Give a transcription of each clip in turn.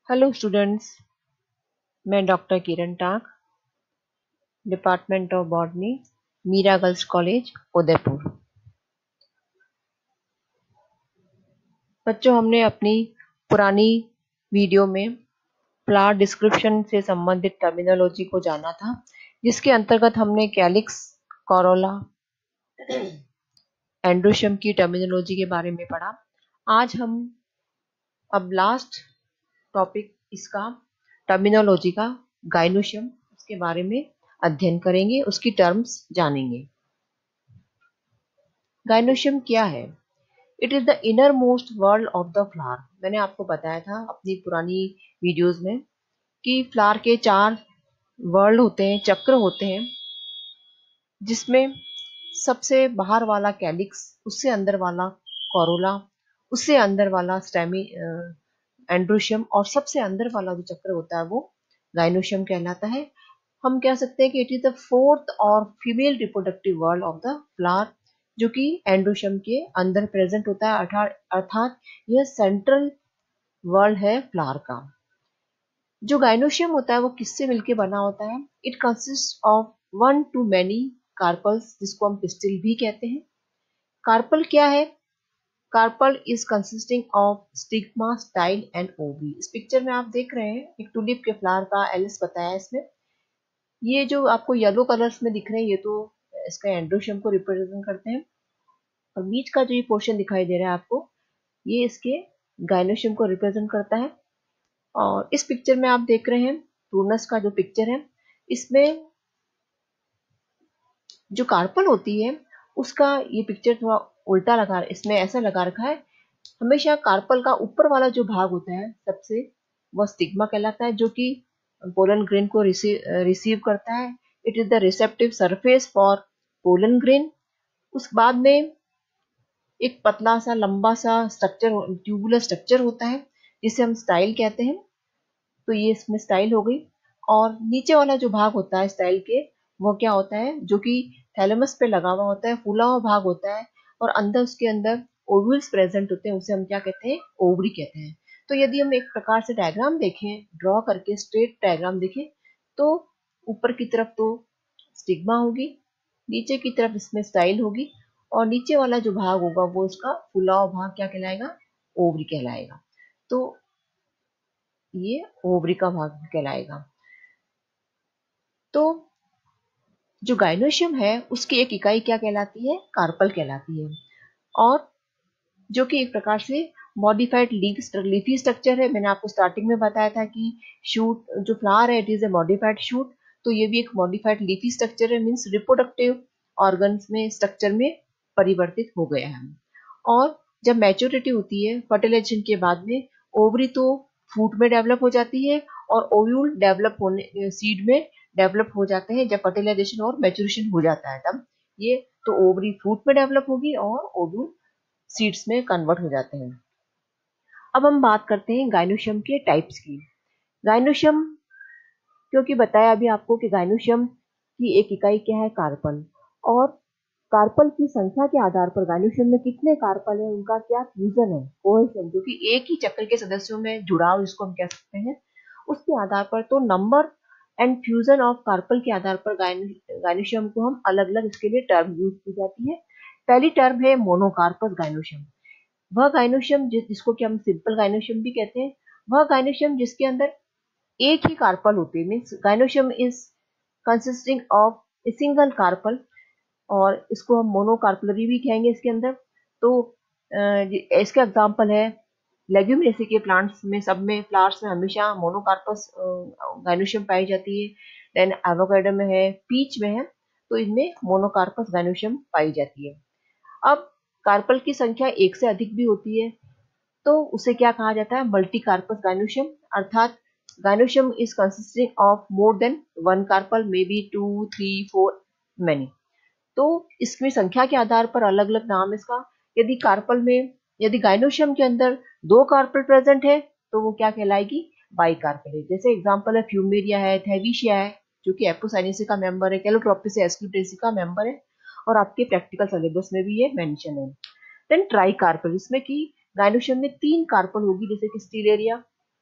Hello students, मैं doctor Kiran Tak, department of botany, Meera girls college, Udaipur. बच्चों, हमने अपनी पुरानी वीडियो में फ्लावर डिस्क्रिप्शन से संबंधित टर्मिनोलॉजी को जाना था, जिसके अंतर्गत हमने कैलिक्स, कोरोला, एंड्रोशियम की टर्मिनोलॉजी के बारे में पढ़ा। आज हम अब लास्ट टॉपिक इसका टर्मिनोलॉजी का गाइनोशियम, उसके बारे में अध्ययन करेंगे, उसकी टर्म्स जानेंगे। गाइनोशियम क्या है? It is the inner most whorl of the flower. मैंने आपको बताया था अपनी पुरानी वीडियोस में कि फ्लावर के 4 वर्ल्ड होते हैं, चक्र होते हैं, जिसमें सबसे बाहर वाला कैलिक्स, उससे अंदर वाला कोरोला, उससे अंदर वाला स्टेमी एंड्रोशियम, और सबसे अंदर वाला जो चक्र होता है वो गाइनोशियम कहलाता है। हम कह सकते हैं कि इट इज द 4th और female reproductive whorl of the flower, जो कि एंड्रोशियम के अंदर प्रेजेंट होता है, अर्थात यह सेंट्रल वर्ल्ड है फ्लावर का। जो गाइनोशियम होता है वो किससे मिलके बना होता है? It consist of 1 to many carpels, जिसको हम पिस्टिल भी कहते हैं। कार्पल क्या है? Carpel is consisting of stigma, style and ovary. इस पिक्चर में आप देख रहे हैं एक टूलिप के फ्लावर का एलिस बताया इसमें। ये जो आपको येलो कलर्स में दिख रहे हैं, ये तो इसका एंड्रोशियम को रिप्रेजेंट करते हैं, और बीच का जो ये पोर्शन दिखाई दे रहा है आपको, ये इसके गाइनोशियम को रिप्रेजेंट करता है। और इस पिक्चर में आप देख रहे हैं प्रूनस का जो पिक्चर है, इसमें जो कार्पल होती है उसका ये पिक्चर थोड़ा उल्टा लगा, इसमें ऐसा लगा रखा है। हमेशा कार्पल का ऊपर वाला जो भाग होता है सबसे, वह स्टिग्मा कहलाता है, जो कि पोलन ग्रेन को रिसीव करता है। It is the receptive surface for pollen grain. उस बाद में एक पतला सा लंबा सा स्ट्रक्चर, ट्यूबुलर स्ट्रक्चर होता है, जिसे हम स्टाइल कहते हैं। तो ये इसमें स्टाइल हो गई। और नीचे वाला जो भाग होता है स्टाइल के, वो क्या होता है? जो कि थैलेमस पे लगा हुआ होता है, फूला हुआ भाग होता है, और अंदर उसके अंदर ओव्यूल्स प्रेजेंट होते हैं, उसे हम क्या कहते हैं? ओवरी कहते हैं। तो यदि हम एक प्रकार से डायग्राम देखें, ड्रॉ करके स्ट्रेट डायग्राम देखें, तो ऊपर की तरफ तो स्टिग्मा होगी, नीचे की तरफ इसमें स्टाइल होगी, और नीचे वाला जो भाग होगा वो उसका फूला हुआ भाग क्या कहलाएगा? ओवरी कहलाएगा। तो ये ओवरी का भाग कहलाएगा। तो जो गाइनोशियम है उसकी एक इकाई क्या कहलाती है? कार्पल कहलाती है, और जो कि एक प्रकार से मॉडिफाइड लीफी स्ट्रक्चर है। मैंने आपको स्टार्टिंग में बताया था कि शूट जो फ्लावर है, it is a modified shoot. तो ये भी एक मॉडिफाइड लीफी स्ट्रक्चर है, मीन्स रिप्रोडक्टिव ऑर्गन्स में, स्ट्रक्चर में परिवर्तित हो गया है। और जब मैच्योरिटी होती है फर्टिलाइजेशन के बाद में, ओवरी तो फ्रूट में डेवलप हो जाती है, और ओव्यूल डेवलप होने सीड में डेवलप हो जाते हैं। जब फर्टिलाइजेशन और मैच्योरेशन हो जाता है तब ये तो ओवरी फ्रूट में डेवलप होगी और ओव्यूल सीड्स में कन्वर्ट हो जाते हैं। अब हम बात करते हैं गाइनोशियम के टाइप्स की। गाइनोशियम, क्योंकि बताया अभी आपको कि गाइनोशियम की एक इकाई क्या है? कार्पल। और कार्पल की संख्या के आधार पर गाइनोशियम में कितने कार्पल है, उनका क्या फ्यूजन है, कोहेशन, जो कि एक ही चक्र के सदस्यों में जुड़ाव जिसको हम कह सकते हैं, उसके आधार पर, तो number and fusion of carpel के आधार पर गाइनोशियम को हम अलग अलग, इसके लिए टर्म यूज की जाती है। पहली टर्म है मोनोकार्पस गाइनोशियम। वह गाइनोशियम जिसको कि हम सिंपल गाइनोशियम भी कहते हैं, वह गाइनोशियम जिसके अंदर एक ही कार्पल होते हैं, means gynoecium is consisting of a single carpel, और इसको हम मोनोकार्पलरी भी कहेंगे इसके अंदर। तो इसके एग्जांपल है लेग्यूमिनेसी के प्लांट्स में, सब में, फ्लावर्स में हमेशा मोनोकार्पस गाइनोशियम पाई जाती है। देन एवोकाडो में है, पीच में है, तो इनमें मोनोकार्पस गाइनोशियम पाई जाती है। अब कार्पल की संख्या एक से अधिक भी होती है, तो उसे क्या कहा जाता है? मल्टी कार्पस गाइनोशियम, अर्थात gynoecium is consisting of more than one carpel, may be 2, 3, 4, many. तो इसमें संख्या के आधार पर अलग अलग नाम है इसका। यदि कार्पल में, यदि गाइनोशियम के अंदर 2 कार्पल प्रेजेंट है, तो वो क्या कहलाएगी? बाई कार्पल है। जैसे एग्जांपल है फ्यूमेरिया है, थैविशिया है, जो कि एपोसाइनेसी का मेंबर है, कैलोट्रोपिस एस्क्यूटेसी का मेंबर है, और आपके प्रैक्टिकल सिलेबस में भी ये मेंशन है। देन ट्राई कार्पल, जिसमें कि गाइनोशियम में 3 कार्पल होगी, जैसे कि स्टीलेरिया,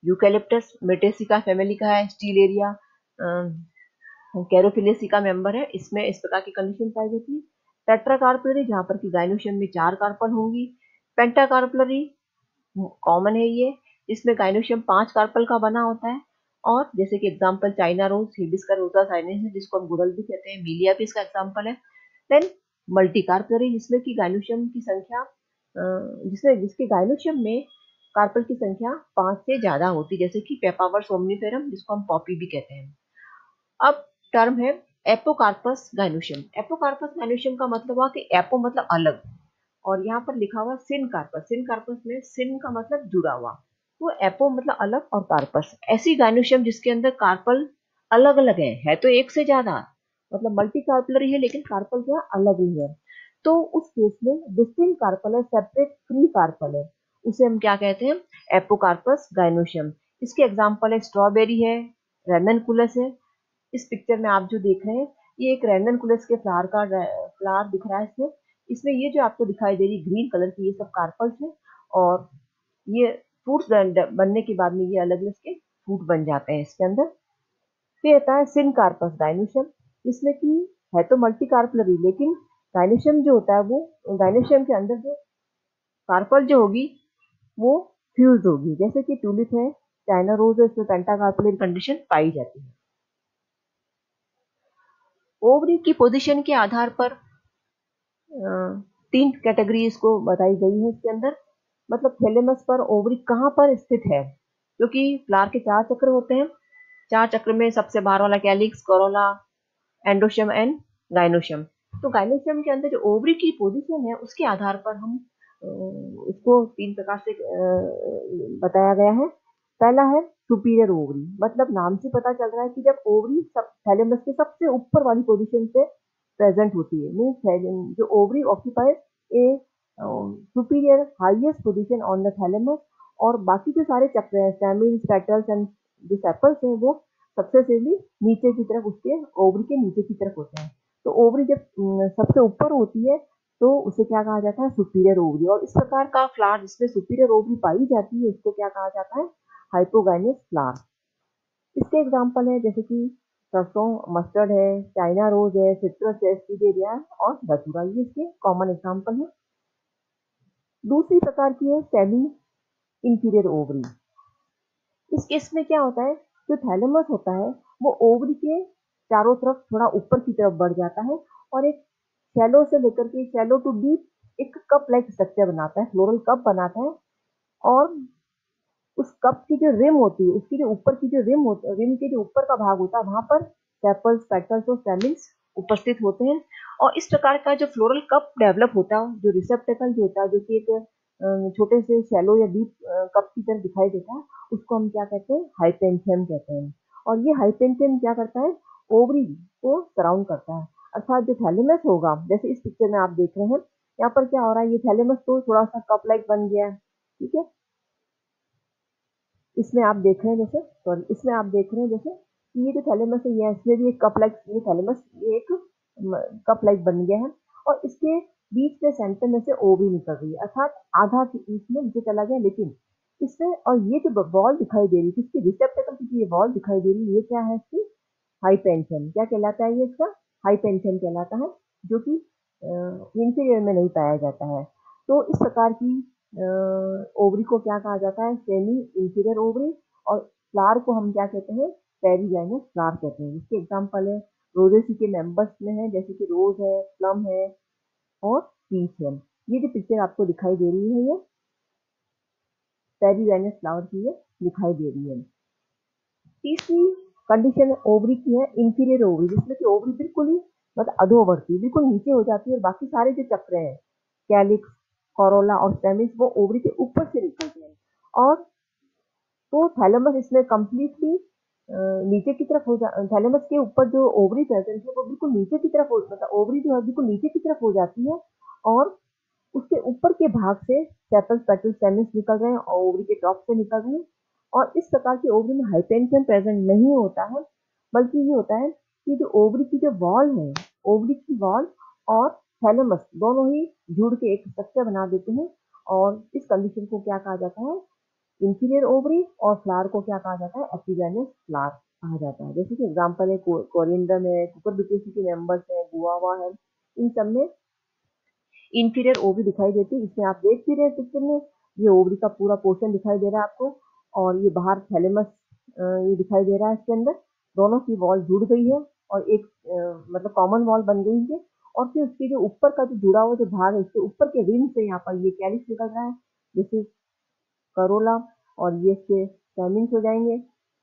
यूकैलिप्टस मेटेसिका फैमिली का है, स्टीलेरिया कैरोफिलेसी का मेंबर है। इसमें इस प्रकार की कंडीशन पाई जाती है। टेट्राकार्पलरी, जहां पर कि गाइनोशियम में 4 कार्पल होंगी। पेंटाकार्पलरी कॉमन है ये, इसमें गाइनोशियम 5 कार्पल का बना होता है। और जैसे कि example China rose, hibiscus rosa sinensis, जिसको हम गुड़हल भी कहते हैं, मीलिया भी इसका एग्जांपल है। देन मल्टीकार्पलरी, जिसमें कि गाइनोशियम की संख्या जिसके गाइनोशियम में कार्पल की संख्या 5 से ज्यादा होती है, जैसे कि पेपावर सोमनीफेरम, जिसको हम पॉपी भी कहते हैं। अब टर्म है एपोकार्पस गाइनोशियम। एपोकार्पस गाइनोशियम का मतलब हुआ कि एपो मतलब अलग, और यहाँ पर लिखा हुआ सिन कार्पस। सिन कार्पस में सिन का मतलब जुड़ा हुआ, तो एपो मतलब अलग और कार्पस ऐसी गाइनोशियम जिसके अंदर कार्पल अलग अलग है तो एक से ज्यादा, मतलब मल्टी कार्पलरी है लेकिन कार्पल क्या अलग ही है, तो उस केस में डिस्टिंक्ट कार्पल है, सेपरेट फ्री कार्पल है, उसे हम क्या कहते हैं, एपोकार्पस गाइनोशियम। इसके एग्जाम्पल है स्ट्रॉबेरी है, रेननकुलस है। इस पिक्चर में आप जो देख रहे हैं ये एक रेननकुलस के फ्लावर दिख रहा है। इसमें इसमें ये जो आपको दिखाई दे रही ग्रीन कलर की, ये सब कार्पल्स है, और ये फ्रूट्स बनने के बाद में ये अलग अलग के फ्रूट बन जाते हैं इसके अंदर। फिर आता है सिन कार्पस गाइनोशियम, जिसमें कि है तो मल्टी कार्पलरी, लेकिन गाइनोशियम जो होता है वो गाइनोशियम के अंदर जो कार्पल जो होगी वो फ्यूज होगी, जैसे कि टूलिप है, चाइना रोज है, इसमें पेंटाकार्पलरी कंडीशन पाई जाती है। ओवरी की पोजीशन के आधार पर 3 कैटेगरी इसको बताई गई है इसके अंदर, मतलब थैलेमस पर ओवरी कहाँ पर स्थित है, क्योंकि फ्लावर के 4 चक्र होते हैं। 4 चक्र में सबसे बाहर वाला calyx, corolla, androecium and gynoecium. तो गाइनोशियम के अंदर जो ओवरी की पोजीशन है उसके आधार पर हम इसको 3 प्रकार से बताया गया है। पहला है सुपीरियर ओवरी, मतलब नाम से पता चल रहा है कि जब ओवरी सब थैलेमस के सबसे ऊपर वाली पोजीशन पे प्रेजेंट होती है, मीन्स जो ovary occupies a superior highest position on the thalamus, और बाकी जो सारे चक्र हैं, स्टैमिन्स, पेटल्स एंड जो सेपल्स हैं, वो सक्सेसिवली नीचे की तरफ, उसके ओवरी के नीचे की तरफ होते हैं। तो ओवरी जब सबसे ऊपर होती है तो उसे क्या कहा जाता है, सुपीरियर ओवरी। और इस प्रकार का फ्लावर जिसमें सुपीरियर ओवरी पाई जाती है उसको क्या कहा जाता है, हाइपोगाइनस फ्लावर। इसके एग्जाम्पल है जैसे कि सरसों, मस्टर्ड है, चाइना रोज है, सिट्रस है, स्टीडेरिया और धतूरा, ये इसके कॉमन एग्जाम्पल है। दूसरी प्रकार की है सेमी इंफीरियर ओवरी। इस केस में क्या होता है, जो थैलेमस होता है वो ओवरी के चारों तरफ थोड़ा ऊपर की तरफ बढ़ जाता है, और एक शैलो से लेकर के शैलो टू डीप एक कप लाइक स्ट्रक्चर बनाता है, फ्लोरल कप बनाता है। और उस कप की जो रिम होती है, उसकी जो ऊपर की जो रिम के जो ऊपर का भाग होता है, वहां पर सेपल्स, पेटल्स और स्टेमिन्स उपस्थित होते हैं। और इस प्रकार का जो फ्लोरल कप डेवलप होता है, जो रिसेप्टेकल जो होता है, जो कि एक छोटे से शैलो या डीप कप की तरह दिखाई देता है, उसको हम क्या कहते हैं, हाइपेंथियम कहते हैं। और ये हाइपेंथियम क्या करता है, ओवरी को सराउंड करता है। अर्थात जो थैलेमस होगा, जैसे इस पिक्चर में आप देख रहे हैं, यहाँ पर क्या हो रहा है, ये थैलेमस तो थोड़ा सा कप लाइक बन गया है, ठीक है। इसमें आप देख रहे हैं जैसे, सॉरी, इसमें आप देख रहे हैं जैसे ये जो थैलेमस है, ये इसमें भी एक कप लाइक, ये थैलेमस ये एक कप लाइक बन गया है, और इसके बीच में सेंटर में से ओवरी निकल रही है, अर्थात आधा इसमें नीचे चला गया, लेकिन इसमें, और ये जो बॉल दिखाई दे रही है, इसकी रिसेप्टेकल की ये बॉल दिखाई दे रही है, ये क्या है, इसकी हाइपेंशन, क्या कहलाता है, ये इसका हाइपेंशन कहलाता है, जो कि इंटीरियर में नहीं पाया जाता है। तो इस प्रकार की ओवरी को क्या कहा जाता है, सेमी इंटीरियर ओवरी। और फ्लावर को हम क्या कहते हैं, पेरीजाइनस फ्लावर कहते हैं। इसके एग्जांपल है रोजेसी के मेंबर्स में है, जैसे कि रोज है, प्लम है और पीच है। ये जो पिक्चर आपको दिखाई दे रही है, ये पेरीजाइनस फ्लावर की ये दिखाई दे रही है। तीसरी कंडीशन ओवरी की है इंफीरियर ओवरी, जिसमें कि ओवरी बिल्कुल ही मतलब अधोवर्ती, बिल्कुल नीचे हो जाती है, और बाकी सारे जो चक्र हैं, कैलिक्स, कोरोला और स्टेमिस, वो ओवरी के ऊपर से निकलते हैं। और तो थैलेमस इसमें कंप्लीटली नीचे की तरफ हो जा, थैलेमस के ऊपर जो ओवरी प्रेजेंट है वो बिल्कुल नीचे की तरफ मतलब ओवरी जो है बिल्कुल नीचे की तरफ हो जाती है, और उसके ऊपर के भाग से सेपल्स, पेटल्स, स्टेमिस निकल रहे हैं, और ओवरी के टॉप से निकल रहे हैं। और इस प्रकार की ओवरी में हाइपेंशियम प्रेजेंट नहीं होता है, बल्कि ये होता है कि जो ओवरी की जो वॉल है, ओवरी की वॉल और थैलेमस दोनों ही जुड़ के एक स्ट्रक्चर बना देते हैं, और इस कंडीशन को क्या कहा जाता है, इंफीरियर ओवरी और फ्लावर को क्या कहा जाता है, एपिगैनस फ्लावर कहा जाता है। जैसे कि एग्जांपल है कोरिएंडर है, कुकुरबिटेसी के मेंबर्स है, गुआवा है, इन सब में इंफीरियर ओवरी दिखाई देती है। इसमें आप देख भी रहे हैं पिक्चर में, ये ओवरी का पूरा पोर्शन दिखाई दे रहा है आपको, और ये बाहर थैलेमस ये दिखाई दे रहा है। इसके अंदर दोनों की वॉल जुड़ गई है और एक मतलब कॉमन वॉल बन गई है। और फिर उसके जो ऊपर का जो जुड़ा हुआ जो भाग है, उसके ऊपर के रिम से यहाँ पर ये कैलिक्स निकल रहा है, दिस इज करोला, और ये इसके स्टेमिन्स हो जाएंगे,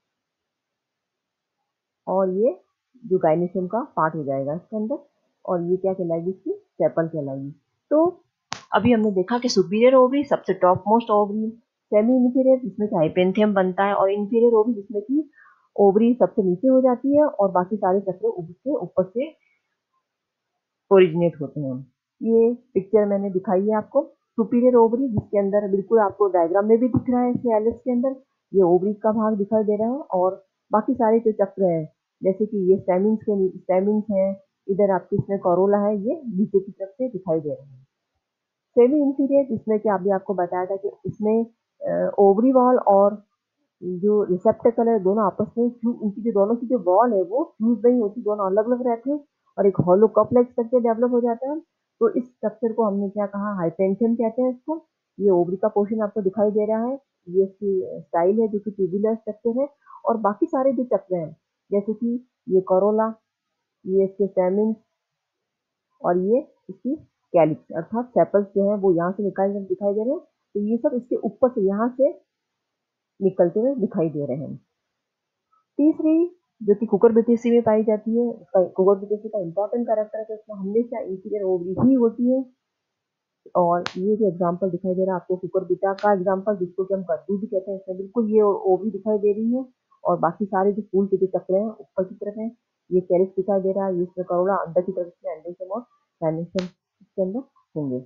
और ये जो गाइनेशियम का पार्ट हो जाएगा इसके अंदर, और ये क्या कहलाएगी, इसकी सेपल कहलाएगी। तो अभी हमने देखा कि सुपीरियर ओवरी सबसे top most ovary, semi inferior जिसमें कि हाइपेंथियम बनता है, और इंफीरियर ओवरी जिसमें कि ओवरी सबसे नीचे हो जाती है और बाकी सारे चक्र उसके ऊपर से ओरिजिनेट होते हैं। ये पिक्चर मैंने दिखाई है आपको, सुपीरियर ओवरी जिसके अंदर बिल्कुल आपको डायग्राम में भी दिख रहा है, इसमें एलिस के अंदर ये ओवरी का भाग दिखाई दे रहा है, और बाकी सारे जो चक्र हैं जैसे कि ये स्टेमिन्स हैं, इधर आपके इसमें कोरोला है, ये नीचे की तरफ से दिखाई दे रहे हैं। सेमी इंफीरियर जिसमें कि अभी आपको बताया था कि इसमें ओवरी वॉल और जो रिसेप्टेकल है दोनों आपस में उनकी जो दोनों की जो वॉल है वो फ्यूज नहीं होती, दोनों अलग अलग रहते हैं और एक hollow cup like structure develop हो जाता है। तो इस स्ट्रक्चर को हमने क्या कहा, हाइपेंथियम कहते हैं इसको। ये ओवरी का पोर्शन आपको दिखाई दे रहा है, ये इसकी स्टाइल है जो कि ट्यूबुलर स्ट्रक्चर है, और बाकी सारे जो चक्र हैं जैसे कि ये कोरोला, ये इसके स्टेमिन, और ये इसकी कैलिक्स अर्थात सेपल्स जो है वो यहाँ से दिखाई दे रहे हैं। तो ये सब इसके ऊपर से यहाँ से निकलते हुए दिखाई दे रहे हैं। तीसरी जो कि कुकुरबिटेसी में पाई जाती है, उसका कुकुरबिटेसी का इंपॉर्टेंट कैरेक्टर है कि उसमें हमेशा इंफीरियर ओवरी ही होती है। और ये जो एग्जांपल दिखाई दे रहा है आपको कुकुरबिटा का एग्जांपल, जिसको कि हम कद्दू भी कहते हैं, इसमें बिल्कुल ये ओवरी दिखाई दे रही है, और बाकी सारे जो फूल के जो चक्र हैं ऊपर की तरफ है, ये कैरिस दिखाई दे रहा है, ये इसमें करोड़ा अंदर की तरफ इसमें एंडोसोम और साइनोसोम इसके अंदर होंगे।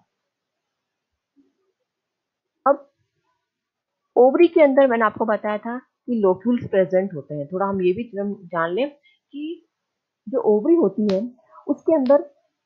अब ओवरी के अंदर मैंने आपको बताया था कि लोक्यूल्स प्रेजेंट होते हैं। थोड़ा हम ये भी जान लें कि जो ओवरी होती है उसके अंदर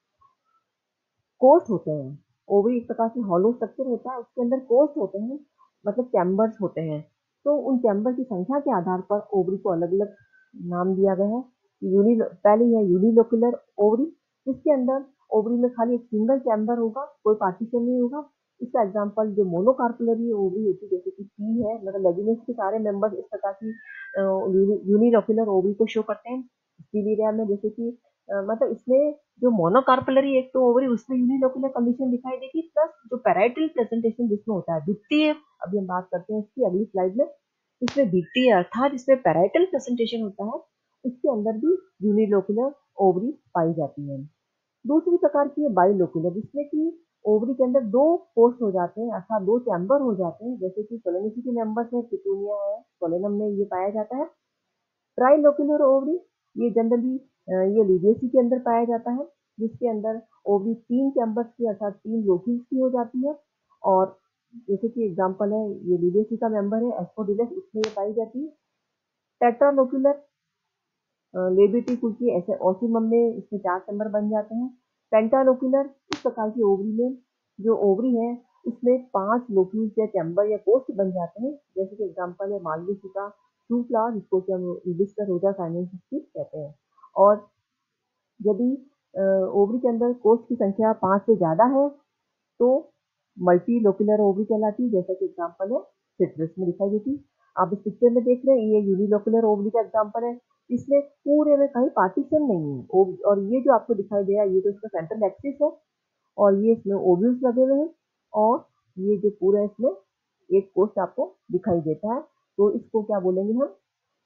कोस्ट होते हैं। ओवरी एक प्रकार से हॉलो स्ट्रक्चर होता है, उसके अंदर कोस्ट होते हैं, मतलब चैम्बर्स होते हैं। तो उन चैम्बर की संख्या के आधार पर ओवरी को अलग अलग नाम दिया गया है। पहले है यूनिलोकुलर ओवरी, जिसके अंदर ओवरी में खाली एक सिंगल चैम्बर होगा, कोई पार्टीशन नहीं होगा। इसका एग्जांपल जो मोनोकार्पुलरी ओवरी होती है जैसे कि पी है, मतलब लेगिनेस के सारे मेंबर्स इस प्रकार की यूनिलोकुलर ओवरी को शो करते हैं। स्टीलिया में जैसे कि मतलब इसमें जो मोनोकार्पुलरी एक तो ओवरी उसमें यूनिलोकुलर कंडीशन दिखाई देगी, प्लस जो पैराइटल प्रेजेंटेशन जिसमें होता है द्वितीय, अभी हम बात करते हैं इसकी अगली स्लाइड में, इसमें द्वितीय अर्थात इसमें पैराइटल प्रेजेंटेशन होता है, इसके अंदर भी यूनिलोकुलर ओवरी पाई जाती है। दूसरी प्रकार की है बाइलोकुलर, जिसमें कि ओवरी के अंदर दो पोस्ट हो जाते हैं अर्थात दो चैम्बर हो जाते हैं, जैसे कि सोलेनेसी के मेंबर्स है, पिटूनिया है, सोलेनम में ये पाया जाता है। ट्राइलोक्युलर ओवरी ये जनरली ये लीबियसी के अंदर पाया जाता है, जिसके अंदर ओवरी तीन चैम्बर्स की अर्थात तीन लोक्यूल्स की हो जाती है। और जैसे कि एग्जांपल है ये लीबियसी का मेंबर है एस्पोडिलस, इसमें ये पाई जाती है। टेट्रालोक्युलर लेबिटी कुल्ची ऐसे ओसिमम में इसमें चार चैम्बर बन जाते हैं। पेंटालोक्युलर इस प्रकार की ओवरी में जो ओवरी है उसमें पांच लोक्यूल्स या चैम्बर या पोस्ट बन जाते हैं, जैसे कि एग्जांपल है मालवेसी का ट्रू फ्लावर, जिसको कि हम इबिस्कर रोजा साइनेंसिस कहते हैं। और यदि ओवरी के अंदर कोष की संख्या 5 से ज्यादा है तो मल्टी लोकुलर ओवरी कहलाती है, जैसा कि एग्जांपल है सिट्रस में दिखाई देती। आप इस पिक्चर में देख रहे हैं ये यूनिलोकुलर ओवरी का एग्जांपल है, इसमें पूरे में कहीं पार्टीशन नहीं है, और ये जो आपको दिखाई दे रहा है ये तो इसका सेंट्रल एक्सिस है, और ये इसमें ओव्यूल्स लगे हुए हैं, और ये जो पूरा इसमें एक कोष आपको दिखाई देता है, तो इसको क्या बोलेंगे हम,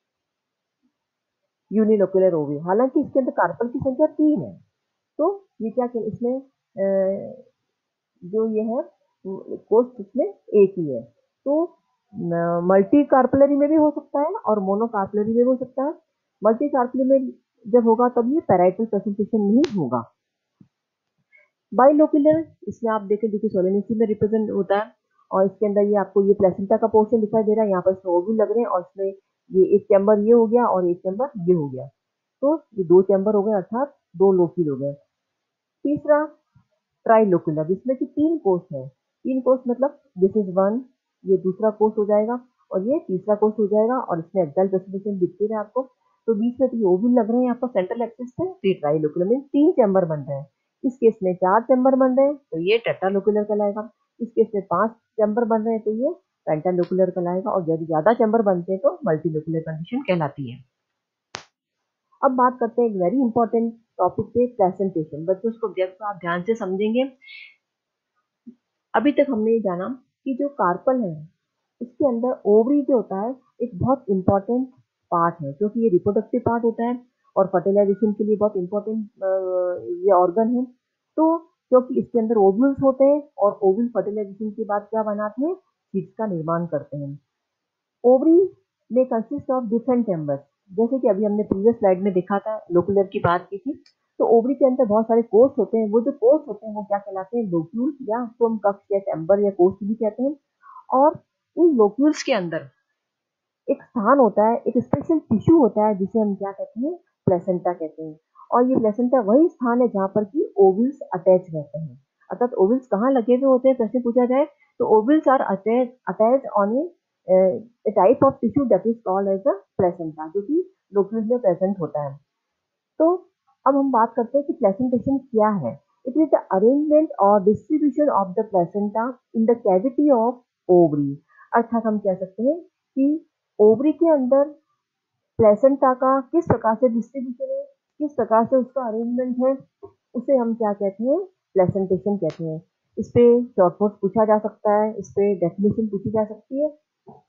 यूनिलोकुलर ओवरी। हालांकि इसके अंदर कार्पल की संख्या 3 है, तो ये क्या इसमें जो ये है कोस्ट इसमें एक ही है, तो मल्टी कार्पलरी में भी हो सकता है और मोनो कार्पलरी में भी हो सकता है। मल्टी कार्पलरी में जब होगा तब ये पैराइटल प्रेजेंटेशन नहीं होगा। बाइलोकुलर इसमें आप देखें जो कि सोलेनेसी में रिप्रेजेंट होता है, और इसके अंदर ये आपको ये प्लेसेंटा का पोर्शन दिखाई दे रहा है, यहाँ पर ओव्यूल लग रहे हैं, और इसमें ये एक चैम्बर ये हो गया और एक चैम्बर ये हो गया, तो ये दो चैम्बर हो गए अर्थात दो लोक्यूल हो गए। तीसरा ट्राइलोकुलर, जिसमें कि तीन कोष है, तीन कोष मतलब दिस इज वन, ये दूसरा कोर्स हो जाएगा और ये तीसरा कोर्स हो जाएगा और इसमें एक्साइल प्रेसिपिटेशन दिखती है आपको। तो बीच में तो ये ओवल लग रहे हैं आपको सेंट्रल एक्सिस पे, तो ये ट्राइलोक्यूलर में 3 चैम्बर बन रहे हैं। इस केस में 4 चैम्बर बन रहे हैं तो ये टेट्रालोक्यूलर कहलाएगा। इस केस में 5 चैम्बर बन रहे हैं तो ये पेंटालोक्यूलर कहलाएगा, और यदि ज्यादा चैम्बर बनते हैं तो मल्टीलोक्यूलर कंडीशन कहलाती है। अब बात करते हैं एक वेरी इंपॉर्टेंट टॉपिक पे, प्रेजेंटेशन। बच्चों इसको आप ध्यान से समझेंगे। अभी तक हमने ये जाना कि जो कार्पल है उसके अंदर ओवरी जो होता है एक बहुत इंपॉर्टेंट पार्ट है, क्योंकि ये रिप्रोडक्टिव पार्ट होता है और फर्टिलाइजेशन के लिए बहुत इंपॉर्टेंट ये ऑर्गन है। तो क्योंकि इसके अंदर ओव्यूल्स होते हैं और ओव्यूल फर्टिलाइजेशन के बाद क्या बनाते हैं, सीड्स का निर्माण करते हैं। ओवरी में कंसिस्ट ऑफ डिफरेंट चैम्बर्स, जैसे कि अभी हमने प्रीवियस स्लाइड में देखा था, लोकुलर की बात की थी। तो ओवरी के अंदर बहुत सारे कोर्स होते हैं। वो जो कोर्स होते हैं वो क्या कहलाते हैं, लोक्यूल, या उसको हम कक्ष या चैम्बर या कोर्स भी कहते हैं। और इन लोक्यूल्स के अंदर एक स्थान होता है, एक स्पेशल टिश्यू होता है जिसे हम क्या कहते हैं, प्लेसेंटा कहते हैं। और ये प्लेसेंटा वही स्थान है जहाँ पर कि ओवल्स अटैच रहते हैं। अर्थात ओवल्स कहाँ लगे हुए होते हैं, प्रश्न पूछा जाए तो ovules are attach on a type of tissue that is called as a placenta, जो कि लोक्यूल में प्रेजेंट होता है। तो अब हम बात करते हैं कि प्लेसेंटेशन क्या है। इट इज द अरेंजमेंट और distribution of the placenta in the cavity of ovary. अर्थात हम कह सकते हैं कि ओवरी के अंदर प्लेसेंटा का किस प्रकार से डिस्ट्रीब्यूशन है, किस प्रकार से उसका अरेंजमेंट है, उसे हम क्या कहते हैं, प्लेसेंटेशन कहते हैं। इस पे शॉर्ट नोट पूछा जा सकता है, इस पे डेफिनेशन पूछी जा सकती है।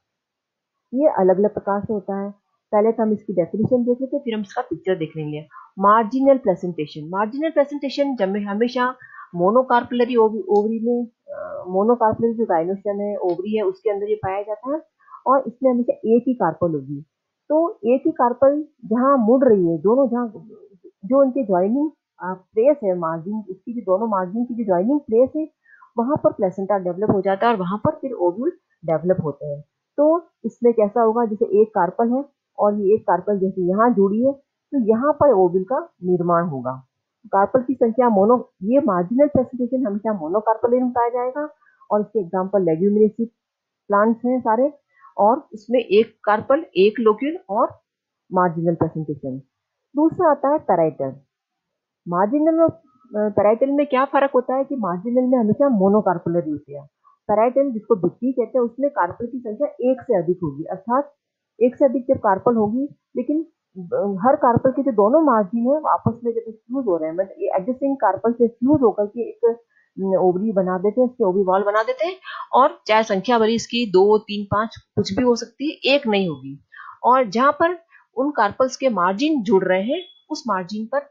ये अलग अलग प्रकार से होता है। पहले तो हम इसकी डेफिनेशन देख लेते, फिर हम इसका पिक्चर देख लेंगे। Marginal placentation. मार्जिनल प्लेसेंटेशन जब हमेशा मोनोकार्पुलरी ओवरी में, मोनोकार्पुलरी जो गाइनोस्टर्म है, ओवरी है, उसके अंदर ये पाया जाता है और इसमें हमेशा एक ही कार्पल होगी। तो एक ही कार्पल जहाँ मुड़ रही है, दोनों जहाँ जो उनके ज्वाइनिंग प्लेस है, मार्जिन इसकी जो दोनों मार्जिन की जो ज्वाइनिंग प्लेस है, वहां पर प्लेसेंटा डेवलप हो जाता है और वहां पर फिर ओव्यूल डेवलप होते हैं। तो इसमें कैसा होगा, जैसे एक कार्पल है और ये एक कार्पल जैसे यहाँ जुड़ी है, तो यहाँ पर ओव्यूल का निर्माण होगा। कार्पल की संख्या मोनो, ये मार्जिनल प्रेसिपिटेशन हमेशा मोनोकार्पल में पाया जाएगा और इसके एग्जांपल लेग्यूमिनेसी प्लांट्स हैं सारे, और इसमें एक कार्पल, एक लोक्यूल और मार्जिनल प्रेजेंटेशन। दूसरा आता है पैराइटल। मार्जिनल और पैराइटल में क्या फर्क होता है कि मार्जिनल में हमेशा मोनोकार्पुलरी होती है। पैराइटल जिसको डिक्की कहते हैं उसमें कार्पल की संख्या एक से अधिक होगी, अर्थात एक से अधिक जब कार्पल होगी, लेकिन हर कार्पल के जो दोनों मार्जिन है आपस में जब फ्यूज हो रहे हैं, मतलब ये एडजस्टिंग कार्पल से फ्यूज होकर के एक ओवरी बना देते हैं, इसके ओवरी वॉल बना देते हैं। और चाहे संख्या भरी इसकी 2, 3, 5 कुछ भी हो सकती है, एक नहीं होगी। और जहां पर उन कार्पल्स के मार्जिन जुड़ रहे हैं उस मार्जिन पर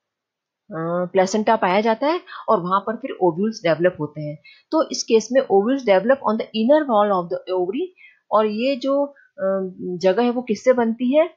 प्लेसेंटा पाया जाता है और वहां पर फिर ओव्यूल्स डेवलप होते हैं। तो इस केस में ovules develop on the inner wall of the ovary, और ये जो जगह है वो किससे बनती है,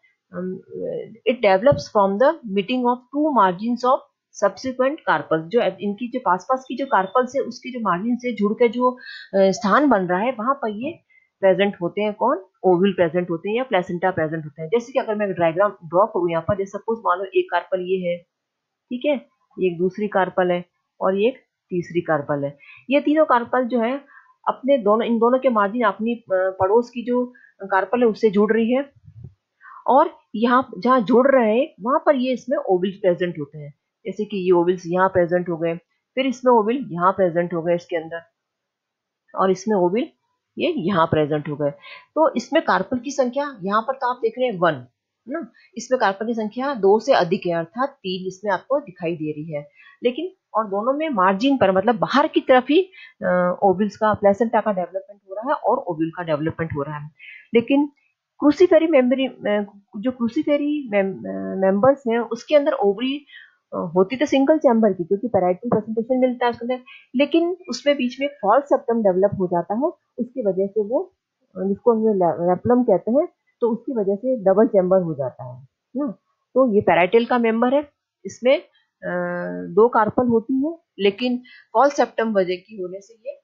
it develops from the meeting of two margins of subsequent carpels. जो इनकी जो पास की जो कार्पल्स है उसकी जो मार्जिन से जुड़ के जो स्थान बन रहा है वहां पर ये प्रेजेंट होते हैं। कौन, ओव्यूल प्रेजेंट होते हैं या प्लेसेंटा प्रेजेंट होते हैं। जैसे कि अगर मैं डायग्राम ड्रॉ करूं यहाँ पर, जैसे सपोज मान लो एक कार्पल ये है, ठीक है, ये एक दूसरी कार्पल है और ये एक तीसरी कार्पल है। ये तीनों कार्पल जो है अपने दोनों, इन दोनों के मार्जिन अपनी पड़ोस की जो कार्पल है उससे जुड़ रही है, और यहाँ जहाँ जुड़ रहे हैं वहां पर ये इसमें ओवल्स प्रेजेंट होते हैं। जैसे कि ये ओवल्स यहाँ प्रेजेंट हो गए, फिर इसमें ओवल यहाँ प्रेजेंट हो गए इसके अंदर, और इसमें ओवल ये यहाँ प्रेजेंट हो गए। तो इसमें कार्पल की संख्या यहाँ पर तो आप देख रहे हैं 1 ना, इसमें कार्पल की संख्या 2 से अधिक है, अर्थात 3 इसमें आपको दिखाई दे रही है। लेकिन और दोनों में मार्जिन पर, मतलब बाहर की तरफ ही ओवल्स का, प्लेसेंटा का डेवलपमेंट हो रहा है और ओवल का डेवलपमेंट हो रहा है। लेकिन क्रूसीफेरी मेम्ब्रेन, जो क्रूसीफेरी मेंबर्स हैं उसके अंदर ओवरी होती तो सिंगल चैम्बर की, क्योंकि पैराइटल प्रेजेंटेशन मिलता है उसके अंदर, लेकिन उसमें बीच में फॉल्स सेप्टम डेवलप हो जाता है, उसकी वजह से वो, जिसको हम रेप्लम कहते हैं, तो उसकी वजह से डबल चैम्बर हो जाता है ना। तो ये पैराइटल का मेंबर है, इसमें 2 कार्पल होती है, लेकिन फॉल्स सेप्टम वजह की होने से ये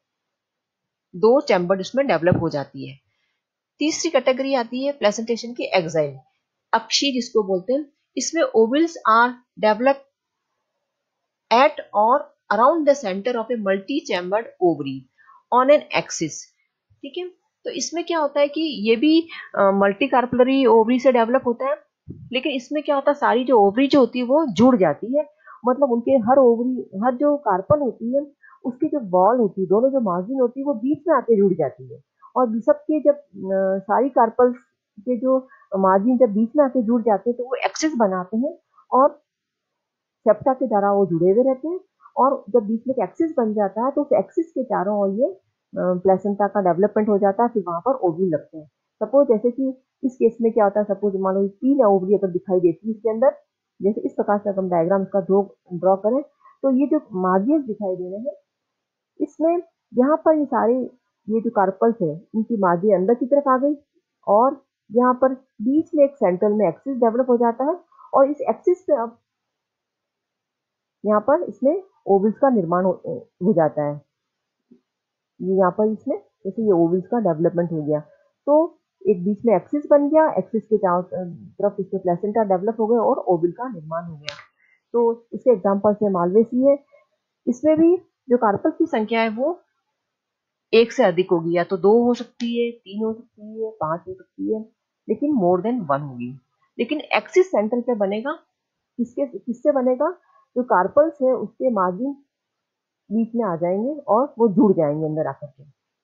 2 चैम्बर इसमें डेवलप हो जाती है। तीसरी कैटेगरी आती है प्लेसेंटेशन की, एक्साइल, अक्षी जिसको बोलते हैं। इसमें ovules are develop at or around the center of a multi-chambered ovary on an axis, ठीक है। तो इसमें क्या होता है कि ये भी मल्टी कार्पलरी ओवरी से डेवलप होता है, लेकिन इसमें क्या होता है, सारी जो ओवरी जो होती है वो जुड़ जाती है। मतलब उनके हर ओवरी, हर जो कार्पल होती है उसकी जो बॉल होती है, दोनों जो मार्जिन होती है वो बीच में आके जुड़ जाती है। और सबके जब सारी कार्पल्स के जो मार्जिन जब बीच में आके जुड़ जाते हैं तो वो एक्सिस बनाते हैं और सेप्टा के द्वारा वो जुड़े हुए रहते हैं। और जब बीच में एक्सिस बन जाता है तो उस एक्सिस के चारों ओर ये प्लेसेंटा का डेवलपमेंट हो जाता है, फिर वहां पर ओव्यूल लगते हैं। सपोज जैसे कि इस केस में क्या होता है, सपोज मान लो 3 ओवरी अगर दिखाई देती है इसके अंदर, जैसे इस प्रकार से हम डायग्राम इसका ड्रॉ करें तो ये जो मार्जिन दिखाई दे रहे हैं इसमें, यहाँ पर ये सारे ये जो कार्पल्स है इनकी मार्जिन अंदर की तरफ आ गई और यहाँ पर बीच में एक सेंट्रल में एक्सिस डेवलप हो जाता है और इस एक्सिस पे अब यहाँ पर इसमें ओवल्स का निर्माण हो जाता है। ये यहाँ पर इसमें जैसे ये ओवल्स का डेवलपमेंट हो गया तो एक बीच में एक्सिस बन गया, एक्सिस के चारों तरफ इसमें प्लेसेंटा डेवलप हो गया और ओवल का निर्माण हो गया। तो इसके एग्जाम्पल से मालवेसी है, इसमें भी जो कार्पल की संख्या है वो एक से अधिक होगी, या तो 2 हो सकती है, 3 हो सकती है, 5 हो सकती है, लेकिन मोर देन 1 होगी। लेकिन एक्सिस सेंटर पे बनेगा, किससे बनेगा, जो कार्पल्स है उसके मार्जिन बीच में आ जाएंगे और वो जुड़ जाएंगे अंदर आकर के।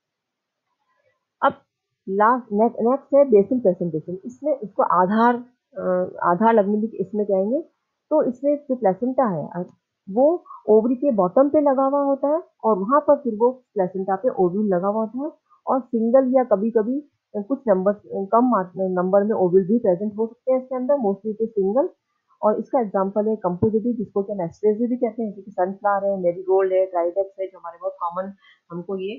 अब नेक्स्ट है बेसल प्रेजेंटेशन। इसमें इसको आधार लगने भी इसमें कहेंगे। तो इसमें जो प्लेसेंटा है वो ओवरी के बॉटम पे लगा हुआ होता है और वहां पर फिर वो प्लेसेंटा पे ओव्यूल लगा हुआ होता है और सिंगल या कभी कभी कुछ कम नंबर में ओव्यूल भी प्रेजेंट हो सकते हैं इसके अंदर, मोस्टली इट सिंगल। और इसका एग्जांपल है कंपोजिटी, जिसको कि हम एस्ट्रेजी भी कहते हैं, जैसे कि सनफ्लावर है, मेरीगोल्ड है, ट्राइडेक्स है, जो हमारे बहुत कॉमन हमको ये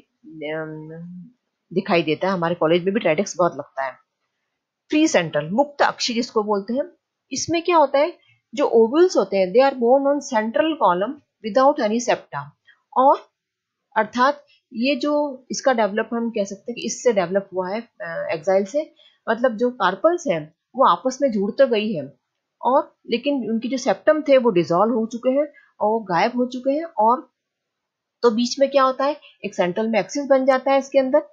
दिखाई देता है। हमारे कॉलेज में भी ट्राइडेक्स बहुत लगता है। फ्री सेंट्रल, मुक्त अक्षी जिसको बोलते हैं, इसमें क्या होता है, जो ओवल्स होते हैं they are borne on central column without any septa. और अर्थात ये जो इसका डेवलप हम कह सकते हैं कि इससे डेवलप हुआ है एक्साइल से, मतलब जो कार्पल्स हैं वो आपस में जुड़ तो गई है और लेकिन उनकी जो सेप्टम थे वो डिसॉल्व हो चुके हैं और वो गायब हो चुके हैं। और तो बीच में क्या होता है, एक सेंट्रल में एक्सिस बन जाता है इसके अंदर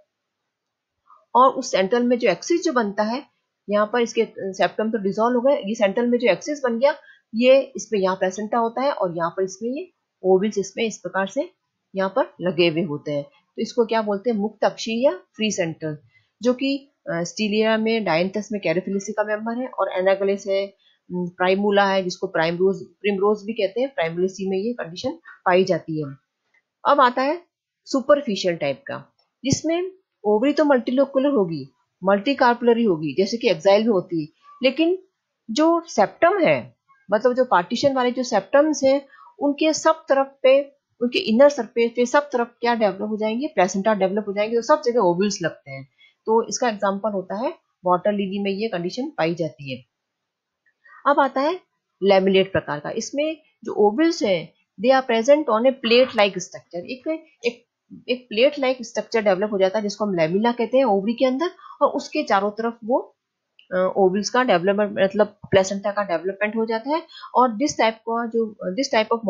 और उस सेंट्रल में जो एक्सिस जो बनता है, यहाँ पर इसके सेप्टम तो डिसॉल्व हो गए, ये सेंट्रल में जो एक्सिस बन गया ये इसमें यहाँ प्लेसेंटा होता है और यहाँ पर इसमें ये ओवल्स इसमें इस प्रकार से यहाँ पर लगे हुए होते हैं। तो इसको क्या बोलते हैं, मुक्त अक्षीय या फ्री सेंट्रल, जो कि स्टीलिया में, डायंथस में कैरोफिलिसी का मेंबर है और एनागलिस है, प्राइमूला है जिसको प्रिमरोज भी कहते हैं, प्राइमलिसी में ये कंडीशन पाई जाती है। अब आता है सुपरफिशियल टाइप का, जिसमें ओवरी तो मल्टीलोकुलर होगी, मल्टी कार्पुलरी होगी जैसे कि एक्साइल में होती है, लेकिन जो सेप्टम है, मतलब जो पार्टीशन वाले जो सेप्टम्स हैं उनके सब तरफ पे, उनके इनर सरफेस पे सब तरफ क्या डेवलप हो जाएंगे, प्लेसेंटा डेवलप हो जाएंगे, तो सब जगह ओवल्स लगते हैं। तो इसका एग्जांपल होता है वाटर लिली में ये कंडीशन पाई जाती है। अब आता है लैमिलेट प्रकार का, इसमें जो ओवल्स है they are present on a plate like structure, एक प्लेट लाइक स्ट्रक्चर डेवलप हो जाता है जिसको हम लैमिला कहते हैं ओवरी के अंदर, और उसके चारों तरफ वो ओवल्स का डेवलपमेंट, मतलब प्लेसेंटा का डेवलपमेंट हो जाता है। और this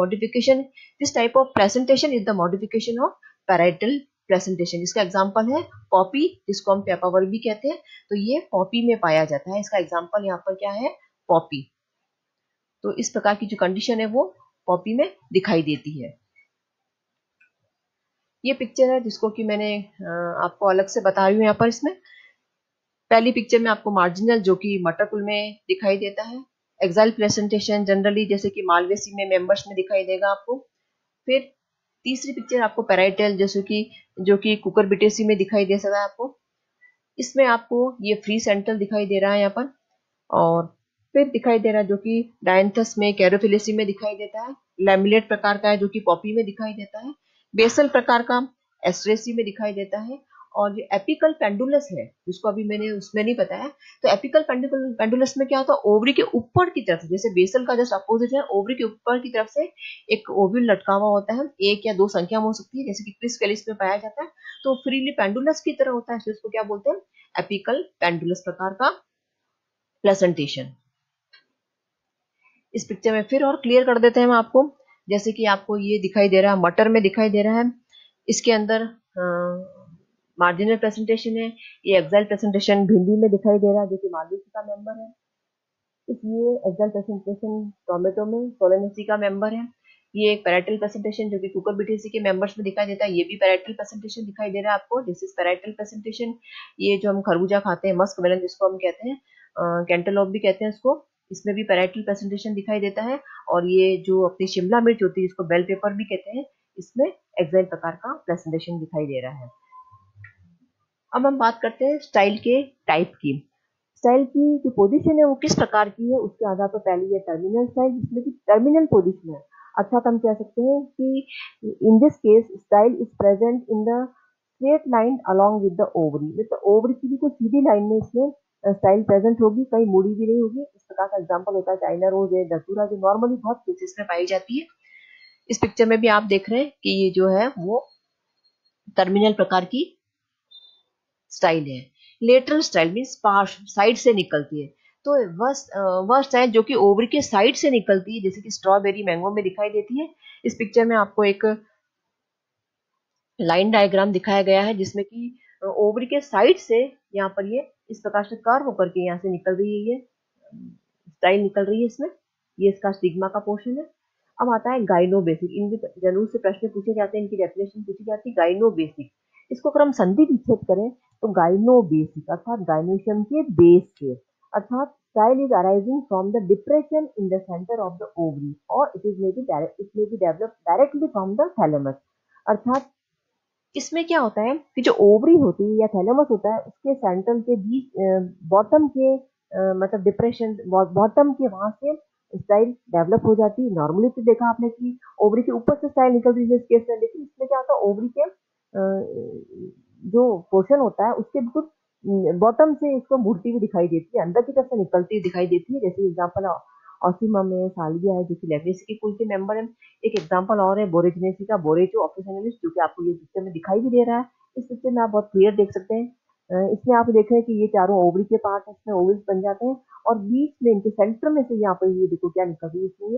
type of presentation is the modification of parietal presentation. इसका एग्जांपल है पॉपी, जिसको हम पेपावर भी कहते हैं, तो ये पॉपी में पाया जाता है। इसका एग्जांपल यहाँ पर क्या है, पॉपी। तो इस प्रकार की जो कंडीशन है वो पॉपी में दिखाई देती है। ये पिक्चर है जिसको कि मैंने आपको अलग से बता रही हूँ यहाँ पर। इसमें पहली पिक्चर में आपको मार्जिनल जो कि मटरकुल में दिखाई देता है, एक्साइल प्रेजेंटेशन जनरली जैसे कि मालवेसी में मेंबर्स में दिखाई देगा आपको। फिर तीसरी पिक्चर आपको पैराइटल जैसे कि जो कि कुकुरबिटेसी में दिखाई दे सकता है आपको। इसमें आपको ये फ्री सेंट्रल दिखाई दे रहा है यहाँ पर, और फिर दिखाई दे रहा है जो कि डायंथस में, कैरोफिलिसी में दिखाई देता है, लैमिलेट प्रकार का है जो कि पॉपी में दिखाई देता है, बेसल प्रकार का एस्ट्रेसी में दिखाई देता है, और जो एपिकल पेंडुलस है जिसको अभी मैंने उसमें नहीं बताया, तो एपिकल पेंडुलस में क्या होता है, ओवरी के ऊपर की तरफ, जैसे बेसल का जस्ट अपोजिट है, ओवरी के ऊपर की तरफ से एक ओव्यूल लटका हुआ होता है, एक या दो संख्या में हो सकती है, जैसे कि क्रिस कैलिस में पाया जाता है, तो फ्रीली पेंडुलस की तरह होता है, इसको क्या बोलते हैं, एपिकल पेंडुलस प्रकार का प्रेजेंटेशन। इस पिक्चर में फिर और क्लियर कर देते हैं हम आपको, जैसे कि आपको ये दिखाई दे रहा है, मटर में दिखाई दे रहा है, इसके अंदर मार्जिनल प्रेजेंटेशन है। ये एक्साइल प्रेजेंटेशन भिंडी में दिखाई दे रहा है, जो कि मालवेसी का मेंबर है। इसलिए एक्साइल प्रेजेंटेशन टोमेटो में सोलेनेसी का मेंबर है। ये एक पैराइटल प्रेजेंटेशन जो कि कुकुरबिटेसी के मेंबर्स में दिखाई देता है, ये भी पैराइटल प्रेजेंटेशन दिखाई दे रहा है आपको। This is parietal presentation. ये जो हम खरबूजा खाते हैं, मस्क मेलन जिसको हम कहते हैं, कैंटलोप भी कहते हैं इसको, इसमें भी पैराइटल प्रेजेंटेशन दिखाई देता है। और ये जो अपनी शिमला मिर्च होती है, जिसको बेल पेपर भी कहते हैं, इसमें एक्साइल प्रकार का प्रेजेंटेशन दिखाई दे रहा है। अब हम बात करते हैं स्टाइल के टाइप की। स्टाइल की जो पोजीशन है वो किस प्रकार की है, उसके आधार पर पहले ये टर्मिनल स्टाइल, जिसमें कि टर्मिनल पोजीशन है। अर्थात हम कह सकते हैं कि in this case style is present in the straight line along with the ovary, मतलब ओवरी की भी कोई सीधी लाइन में इसमें स्टाइल प्रेजेंट होगी, कहीं मुड़ी भी नहीं होगी। इस प्रकार का एग्जांपल होता है चाइना रोज है, दसूरा, जो नॉर्मली बहुत केसेस में पाई जाती है। इस पिक्चर में भी आप देख रहे हैं कि ये जो है वो टर्मिनल प्रकार की स्टाइल है। लेटरल स्टाइल मीन्स पार्श, साइड से निकलती है। तो वह स्टाइल जो कि ओवरी के साइड से निकलती है, जैसे कि स्ट्रॉबेरी मैंगो में दिखाई देती है। इस पिक्चर में आपको एक लाइन डायग्राम दिखाया गया है, जिसमें कि ओवरी के साइड से यहाँ पर ये इस प्रकार से कर्व होकर के यहाँ से निकल रही है, ये स्टाइल निकल रही है इसमें। ये इसका स्टिग्मा का पोर्शन है। अब आता है गाइनोबेसिक। इनके जरूर से प्रश्न पूछे जाते हैं, इनकी डेफिनेशन पूछी जाती है। गाइनोबेसिक, इसको अगर हम संधि विच्छेद करें तो गाइनोबेसिक अर्थात गाइनोशियम के बेस से, अर्थात style is arising from the depression in the center of the ovary और it may be develop directly from the thalamus. अर्थात इसमें क्या होता है कि जो ओवरी होती है या थैलेमस होता है, उसके सेंट्रल के बीच बॉटम के मतलब डिप्रेशन बॉटम के वहां से स्टाइल डेवलप हो जाती है। नॉर्मली तो देखा आपने कि ओवरी के ऊपर से स्टाइल निकल रही है इस केस में, लेकिन इसमें क्या होता है, ओवरी के जो पोर्शन होता है उसके बिल्कुल बॉटम से इसको मुड़ती हुई दिखाई देती है, अंदर की तरफ से निकलती हुई दिखाई देती है। जैसे एग्जाम्पल ऑसिमम है, साल्विया है, जो कि लेवरेसी के कुल के मेंबर है। एक एग्जांपल और है बोरेजिनेसी का, बोरेजो ऑफिसिनालिस, जो कि आपको ये पिक्चर में दिखाई भी दे रहा है। इस पिक्चर में आप बहुत क्लियर देख सकते हैं। इसमें आप देख रहे हैं कि ये चारों ओवरी के पार्ट है, इसमें ओवल्स बन जाते हैं और बीच में इनके सेंटर में से यहाँ पर ये देखो क्या निकल रही है, इसमें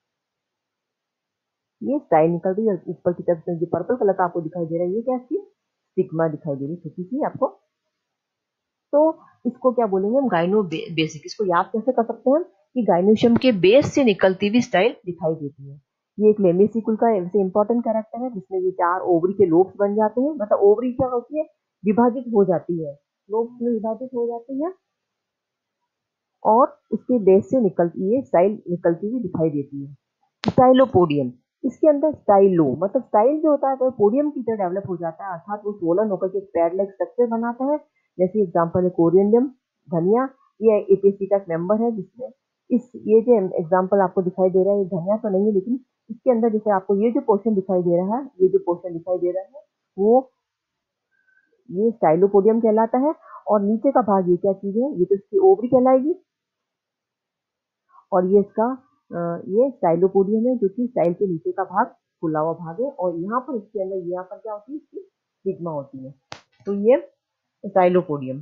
ये स्टाइल निकल रही है। ऊपर की तरफ से जो पर्पल कलर का आपको दिखाई दे रहा है, ये क्या इसकी स्टिग्मा दिखाई दे रही है छोटी सी आपको। तो इसको क्या बोलेंगे हम, गाइनो बेसिक। इसको याद कैसे कर सकते हैं हम कि गाइनोशियम के बेस से निकलती हुई स्टाइल दिखाई देती है। ये एक लेमेसिकुल का सबसे इंपॉर्टेंट कैरेक्टर है, जिसमें ये चार ओवरी के लोब्स बन जाते हैं। मतलब ओवरी क्या होती है, विभाजित हो जाती है, लोब्स में विभाजित हो जाती है और उसके बेस से निकलती है स्टाइल निकलती हुई दिखाई देती है। स्टाइलोपोडियम, इसके अंदर स्टाइलो मतलब स्टाइल जो होता है वो पोडियम की तरह डेवलप हो जाता है, अर्थात वो सोलन होकर के पैड लाइक स्ट्रक्चर बनाता है। जैसे एग्जांपल है कोरिएंडम, धनिया, ये एपीएससी का एक मेंबर है, जिसमें इस ये जो एग्जांपल आपको दिखाई दे रहा है, ये धनिया तो नहीं है, लेकिन इसके अंदर जैसे आपको ये जो पोर्शन दिखाई दे रहा है, ये जो पोर्शन दिखाई दे रहा है वो ये स्टाइलोपोडियम कहलाता है। और नीचे का भाग ये क्या चीज है, ये तो इसकी ओवरी कहलाएगी और ये इसका ये स्टाइलोपोडियम है, जो कि स्टाइल के नीचे का भाग खुला हुआ भाग है। और यहाँ पर इसके अंदर यहाँ पर क्या होती है, इसकी स्टिग्मा होती है। तो ये स्टाइलोपोडियम।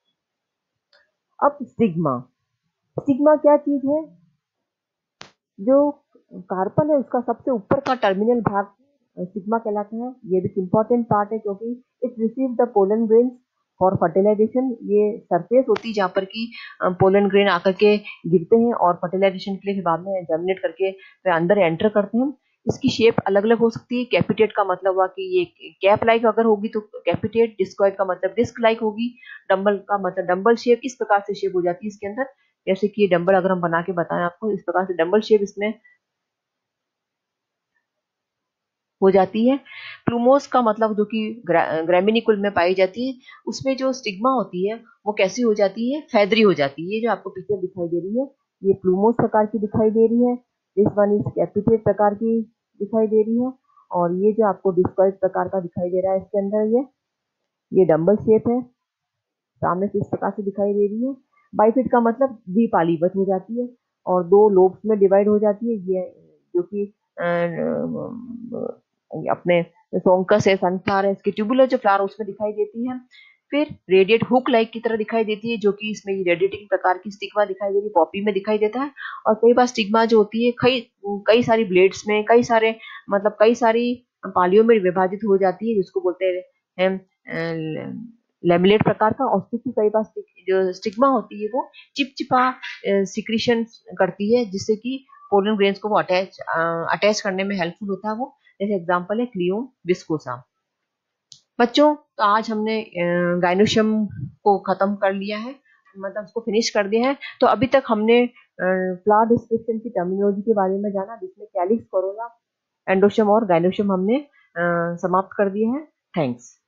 अब स्टिग्मा, स्टिग्मा क्या चीज है, जो कार्पल है उसका सबसे ऊपर का टर्मिनल भाग स्टिग्मा कहलाता है। ये भी इंपॉर्टेंट पार्ट है, क्योंकि it receive the pollen grains for fertilization. ये सरफेस होती है जहाँ पर की पोलन ग्रेन आकर के गिरते हैं और फर्टिलाइजेशन के लिए बाद में जर्मिनेट करके फिर अंदर एंटर करते हैं। इसकी शेप अलग अलग हो सकती है। कैपिटेट का मतलब हुआ कि ये कैप लाइक अगर होगी तो कैपिटेट, डिस्कॉइड का मतलब डिस्क लाइक होगी, डम्बल का मतलब डम्बल शेप, इस प्रकार से शेप हो जाती है इसके अंदर। जैसे कि ये डम्बल अगर हम बना के बताएं आपको, इस प्रकार से डम्बल शेप इसमें हो जाती है। प्लूमोस का मतलब जो कि ग्रैमिनिकुल में पाई जाती है, उसमें जो स्टिग्मा होती है वो कैसी हो जाती है, फैदरी हो जाती है। ये जो आपको पिक्चर दिखाई दे रही है, ये प्लूमोस प्रकार की दिखाई दे रही है। दिस वन इज कैपिटेट प्रकार की दिखाई दे रही है। और ये जो आपको डिस्कॉइड प्रकार का दिखाई दे रहा है इसके अंदर, ये डम्बल शेप है, सामने से इस प्रकार से दिखाई दे रही है। बाइफिड का मतलब द्विपालीवत हो जाती है और दो लोब्स में डिवाइड हो जाती है। ये जो कि अपने सोंकस है, सनफ्लावर है, इसके ट्यूबुलर जो फ्लावर उसमें दिखाई देती है। फिर रेडिएट हुक लाइक की तरह दिखाई देती है, जो कि इसमें रेडिएटिंग प्रकार की स्टिग्मा दिखाई दे रही है, पॉपी में दिखाई देता है। और कई बार स्टिग्मा जो होती है कई कई सारी ब्लेड्स में, कई सारे मतलब कई सारी पालियों में विभाजित हो जाती है, जिसको बोलते हैं लेमिलेट प्रकार का, और स्टिक की कई बार जो स्टिग्मा होती है वो चिपचिपा सिक्रीशन करती है, जिससे कि पोलन ग्रेन्स को वो अटैच करने में हेल्पफुल होता है वो। जैसे एग्जांपल है क्लियोम विस्कोसा। बच्चों, तो आज हमने गाइनोशियम को खत्म कर लिया है, मतलब उसको फिनिश कर दिया है। तो अभी तक हमने फ्लावर डिस्क्रिप्शन की टर्मिनोलॉजी के बारे में जाना, जिसमें कैलिक्स, कोरोला, एंडोशियम और गाइनोशियम हमने समाप्त कर दिए हैं। थैंक्स।